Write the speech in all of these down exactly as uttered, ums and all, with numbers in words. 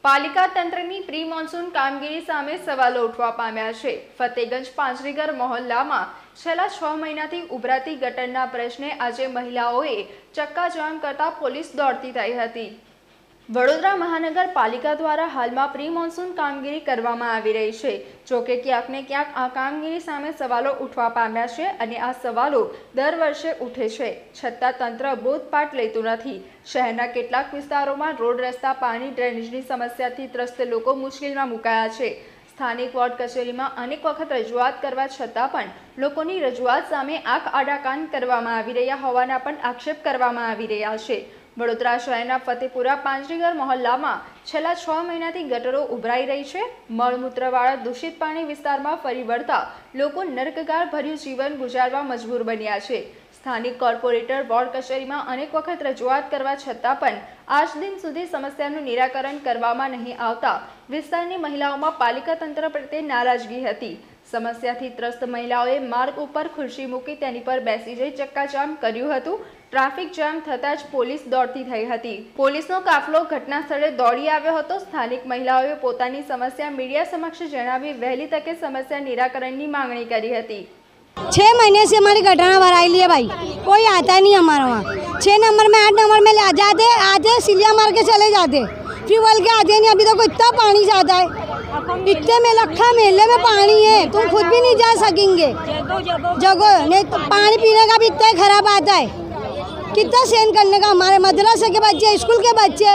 પાલિકા તંત્રની pre monsoon કામગીરી સામે સવાલો ઉઠવા પામ્યા છે। ફતેગંજ પાંજરીગર મહોલ્લામાં છેલ્લા છ મહિનાથી ઉભરાતી ગટરના પ્રશ્ને આજે મહિલાઓએ ચક્કાજામ કરતા પોલીસ દોડતી થઈ હતી। વડોદરા મહાનગરપાલિકા દ્વારા હાલમાં પ્રી મોન્સૂન કામગીરી કરવામાં આવી રહી છે। જોકે ક્યાંક ને ક્યાંક આ કામગીરી સામે સવાલો ઉઠવા પામ્યા છે અને આ સવાલો દર વર્ષે ઉઠે છે, છતાં તંત્ર બોધપાઠ લેતું નથી। શહેરના કેટલાક વિસ્તારોમાં રોડ, રસ્તા, પાણી, ડ્રેનેજની સમસ્યાથી ત્રસ્ત લોકો મુશ્કેલીમાં મુકાયા છે। સ્થાનિક વોર્ડ કચેરીમાં અનેક વખત રજૂઆત કરવા છતાં પણ લોકોની રજૂઆત સામે આંખ આડા કાન કરવામાં આવી રહ્યા હોવાના પણ આક્ષેપ કરવામાં આવી રહ્યા છે। વડોદરા શહેરના ફતેપુરા પાંજરીગર મહોલ્લામાં છેલ્લા છ મહિનાથી ગટરો ઉભરાઈ રહી છે। મળમૂત્રવાળા દૂષિત પાણી વિસ્તારમાં ફરી વળતા લોકો નર્કગાર ભર્યું જીવન ગુજારવા મજબૂર બન્યા છે। સ્થાનિક કોર્પોરેટર વોર્ડ કચેરીમાં અનેક વખત રજૂઆત કરવા છતાં પણ આજ દિન સુધી સમસ્યાનું નિરાકરણ કરવામાં નહીં આવતા વિસ્તારની મહિલાઓમાં પાલિકા તંત્ર પ્રત્યે નારાજગી હતી। સમસ્યાથી ત્રસ્ત મહિલાઓએ માર્ગ ઉપર ખુરશી મૂકી તેની પર બેસી જઈ ચક્કાજામ કર્યું હતું। ટ્રાફિક જામ થતાં જ પોલીસ દોડતી થઈ હતી। પોલીસનો કાફલો ઘટના સ્થળે દોડી આવ્યો હતો। સ્થાનિક મહિલાઓએ પોતાની સમસ્યા મીડિયા समक्ष जणावी वहली तके समस्या निराकरण की मांगणी करी थी। छः महीने से हमारी घटना भराई ली है भाई, कोई आता नहीं हमारे वहाँ। छः नंबर में आठ नंबर में ले जाते आते सिलिया मार के चले जाते, फिर बोल के आते नहीं। अभी तो इतना पानी जाता है, इतने में लखा मेले में पानी है, तुम खुद भी नहीं जा सकेंगे। जगो नहीं तो पानी पीने का भी इतना खराब आता है, कितना सहन करने का। हमारे मदरसे के बच्चे, स्कूल के बच्चे,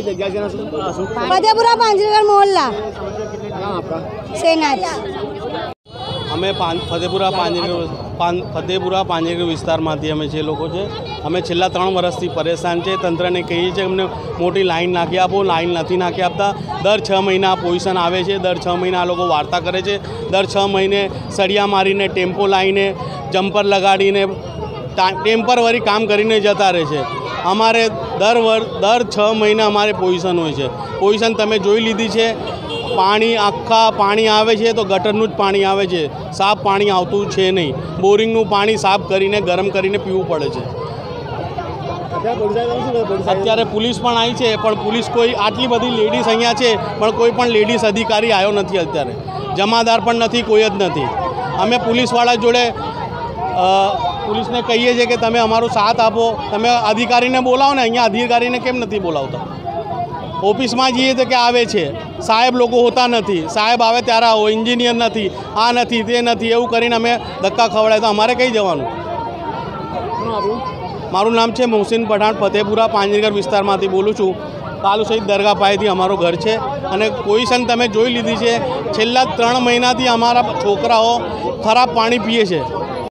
फतेहपुरा પાંજરીગર मोहल्ला सेनाज। અમે ફતેપુરા પાંજરીગર ફતેપુરા પાંજરીગર વિસ્તારમાંથી અમે જે લોકો છે, અમે છેલ્લા ત્રણ વર્ષથી પરેશાન છે। તંત્રને કહીએ છીએ અમને મોટી લાઈન નાખી આપો, લાઈન નથી નાખી આપતા। દર છ મહિના પોઝિશન આવે છે, દર છ મહિના લોકો વાર્તા કરે છે, દર છ મહિને સળિયા મારીને, ટેમ્પો લાવીને, જમ્પર લગાડીને, ટેમ્પરરી કામ કરીને જતા રહે છે। અમારે દર વર દર છ મહિના અમારે પોઝિશન હોય છે। પોઝિશન તમે જોઈ લીધી છે। પાણી આખા પાણી આવે છે તો ગટરનું જ પાણી આવે છે, સાફ પાણી આવતું છે નહીં। બોરિંગનું પાણી સાફ કરીને ગરમ કરીને પીવું પડે છે। અત્યારે પોલીસ પણ આવી છે, પણ પોલીસ કોઈ આટલી બધી લેડીઝ અહીંયા છે પણ કોઈ પણ લેડીઝ અધિકારી આવ્યો નથી। અત્યારે જમાદાર પણ નથી, કોઈ જ નથી। અમે પોલીસવાળા જોડે પોલીસને કહીએ છીએ કે તમે અમારો સાથ આપો, તમે અધિકારીને બોલાવો ને। અહીંયા અધિકારીને કેમ નથી બોલાવતા? ઓફિસમાં જઈએ તો કે આવે છે, સાહેબ લોકો હોતા નથી, સાહેબ આવે ત્યારે આવો, એન્જિનિયર નથી, આ નથી, તે નથી, એવું કરીને અમે ધક્કા ખવડાય તો અમારે કઈ જવાનું? મારું નામ છે મોહસિન પઠાણ, ફતેપુરા પાંજરીગર વિસ્તારમાંથી બોલું છું। કાલુ સહિત દરગાહ પાસેથી અમારું ઘર છે અને પોઝિશન તમે જોઈ લીધી છે। છેલ્લા ત્રણ મહિનાથી અમારા છોકરાઓ ખરાબ પાણી પીએ છે।